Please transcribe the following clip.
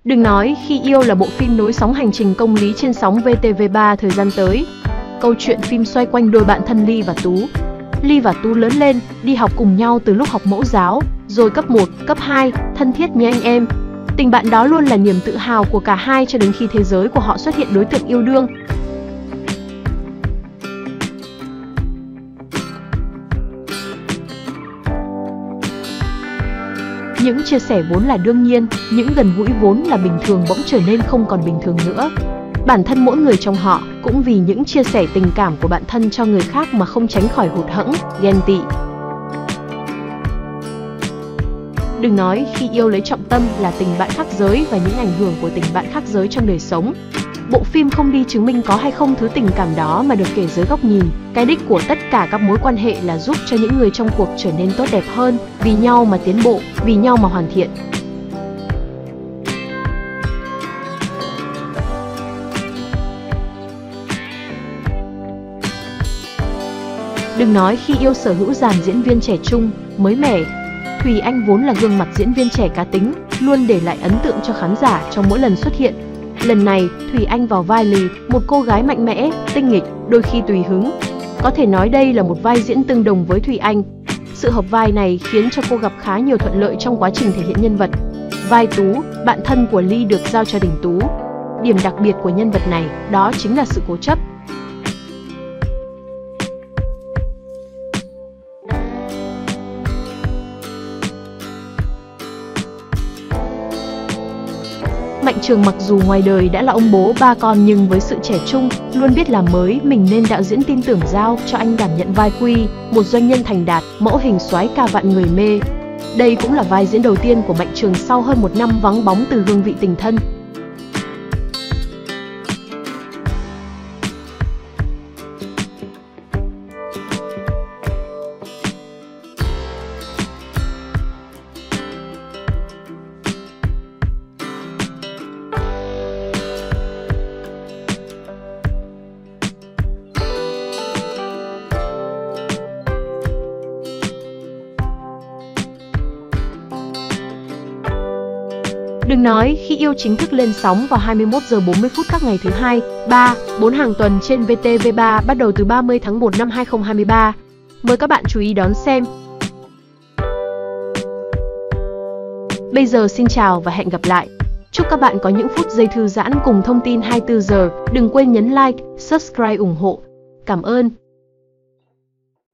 Đừng nói Khi Yêu là bộ phim nối sóng hành trình công lý trên sóng VTV3 thời gian tới. Câu chuyện phim xoay quanh đôi bạn thân Ly và Tú. Ly và Tú lớn lên, đi học cùng nhau từ lúc học mẫu giáo, rồi cấp 1, cấp 2, thân thiết như anh em. Tình bạn đó luôn là niềm tự hào của cả hai cho đến khi thế giới của họ xuất hiện đối tượng yêu đương. Những chia sẻ vốn là đương nhiên, những gần gũi vốn là bình thường bỗng trở nên không còn bình thường nữa. Bản thân mỗi người trong họ cũng vì những chia sẻ tình cảm của bạn thân cho người khác mà không tránh khỏi hụt hẫng, ghen tị. Đừng nói Khi Yêu lấy trọng tâm là tình bạn khác giới và những ảnh hưởng của tình bạn khác giới trong đời sống. Bộ phim không đi chứng minh có hay không thứ tình cảm đó mà được kể dưới góc nhìn. Cái đích của tất cả các mối quan hệ là giúp cho những người trong cuộc trở nên tốt đẹp hơn, vì nhau mà tiến bộ, vì nhau mà hoàn thiện. Đừng nói Khi Yêu sở hữu dàn diễn viên trẻ trung, mới mẻ. Thùy Anh vốn là gương mặt diễn viên trẻ cá tính, luôn để lại ấn tượng cho khán giả trong mỗi lần xuất hiện. Lần này, Thùy Anh vào vai Ly, một cô gái mạnh mẽ, tinh nghịch, đôi khi tùy hứng. Có thể nói đây là một vai diễn tương đồng với Thùy Anh. Sự hợp vai này khiến cho cô gặp khá nhiều thuận lợi trong quá trình thể hiện nhân vật. Vai Tú, bạn thân của Ly được giao cho Đình Tú. Điểm đặc biệt của nhân vật này, đó chính là sự cố chấp. Mạnh Trường mặc dù ngoài đời đã là ông bố ba con nhưng với sự trẻ trung, luôn biết làm mới mình nên đạo diễn tin tưởng giao cho anh đảm nhận vai Quy, một doanh nhân thành đạt, mẫu hình soái ca vạn người mê. Đây cũng là vai diễn đầu tiên của Mạnh Trường sau hơn một năm vắng bóng từ hương vị tình thân. Đừng nói Khi Yêu chính thức lên sóng vào 21 giờ 40 phút các ngày thứ Hai, 3, 4 hàng tuần trên VTV3 bắt đầu từ 30 tháng 1 năm 2023. Mời các bạn chú ý đón xem. Bây giờ xin chào và hẹn gặp lại. Chúc các bạn có những phút giây thư giãn cùng thông tin 24 giờ. Đừng quên nhấn like, subscribe ủng hộ. Cảm ơn.